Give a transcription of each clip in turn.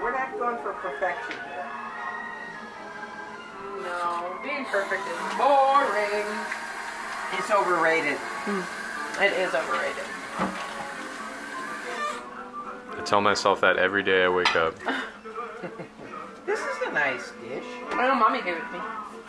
We're not going for perfection here. No, being perfect is boring. It's overrated. It is overrated. I tell myself that every day I wake up. This is a nice dish. I know Mommy gave it to me.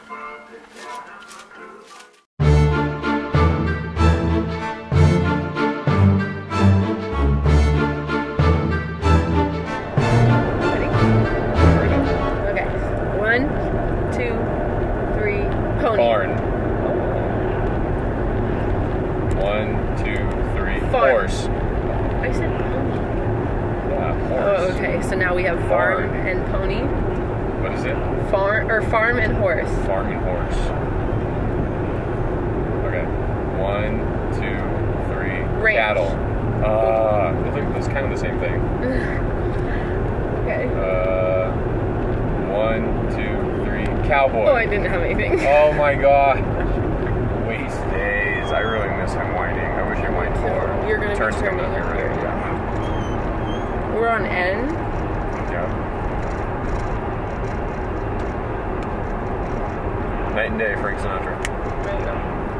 Okay. 1, 2, 3, pony. Barn. 1, 2, 3. Farm. Horse. I said pony. Yeah, horse. Oh, okay. So now we have farm and pony. What is it? Farm and horse. Farm and horse. Okay. 1, 2, 3. Ranch. Cattle. It's kind of the same thing. Okay. 1, 2, 3. Cowboy. Oh, I didn't have anything. Oh my god. Waste days. I really miss him whining. I wish he whined more. You're gonna be Turn's turning coming up up here. here. Yeah. We're on N. Yeah. Night and day, Frank Sinatra. There you go.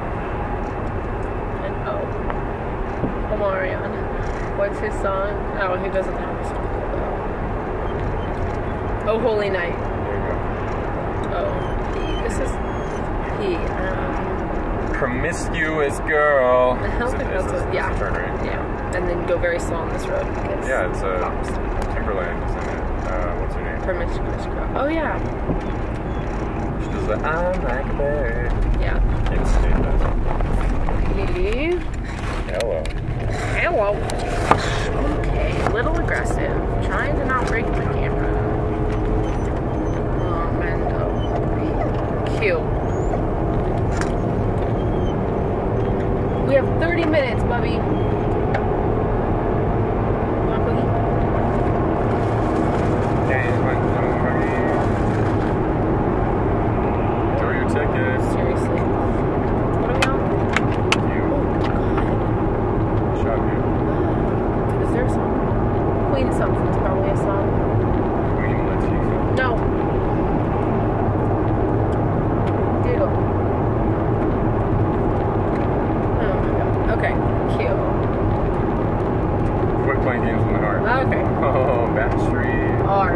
And O. Omarion. What's his song? Oh, he doesn't have a song called O. Oh, Holy Night. There you go. Oh, P. This is P. Promiscuous girl. I don't think that's a yeah. turn, right? Yeah. And then go very slow on this road because Yeah, it's cops. Timberland, isn't it? What's her name? Promiscuous girl. Oh yeah. She does the I'm like a bird. Yeah. Can't stand that. P. Hello. Hello. Okay, a little aggressive. Trying to not break the camera. And Q. We have 30 minutes, Bubby. Enjoy your ticket. Seriously. What are we on? You. Shot you. Is there a song? Queen something's probably a song. Queen Latifah. No. Ew. Oh my god. Okay. Cute. Quit playing games in the heart. Okay. Oh, Backstreet. R.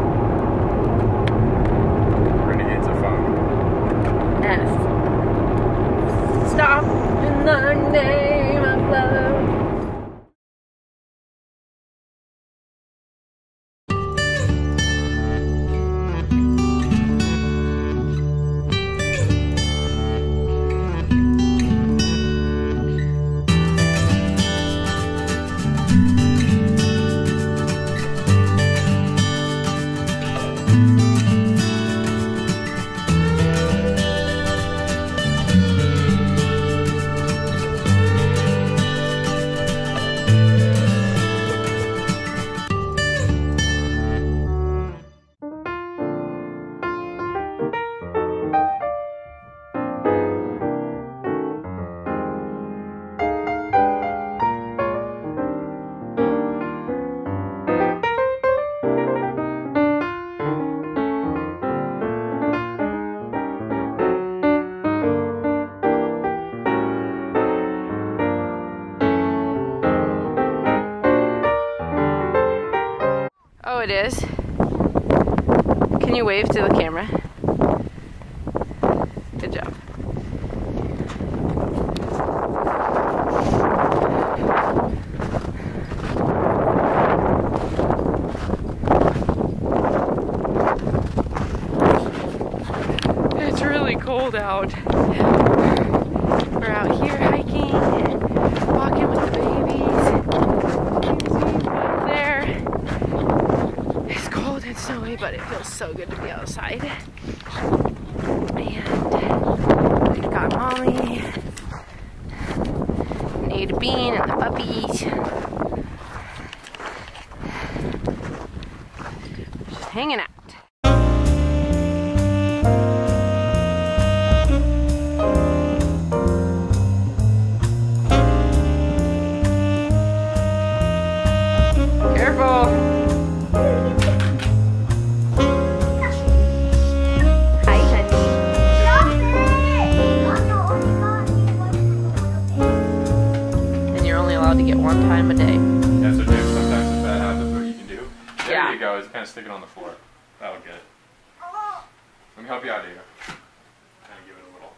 Renegades of Funk. S. Stop in the name of love. Oh, it is. Can you wave to the camera? Good job. It's really cold out. We're out here hiking, walking with the babies. There. It's cold and snowy, but it feels so good to be outside. And we've got Molly, Nate Bean, and the puppies. Just hanging out. Careful! Yeah. you go. It's kind of sticking on the floor. That'll get it. Let me help you out, Diego. Kind of give it a little.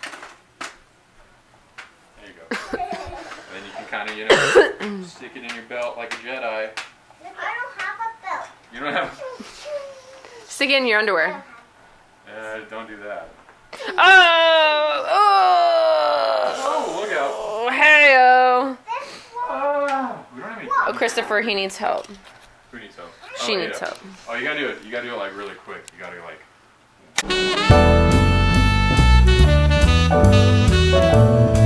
There you go. And then you can kind of, you know, stick it in your belt like a Jedi. I don't have a belt. You don't have. Stick it in your underwear. Don't do that. Oh! Oh, look out. Oh, hey-oh. We don't have any. Oh, Christopher, he needs help. Who needs help? She Oh, needs Ada. help. Oh, you gotta do it. You gotta do it like really quick. You gotta like.